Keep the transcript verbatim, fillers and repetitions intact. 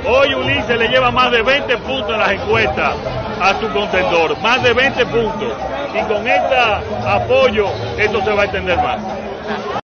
Hoy Ulises le lleva más de veinte puntos en las encuestas a su contendor, más de veinte puntos. Y con este apoyo esto se va a extender más.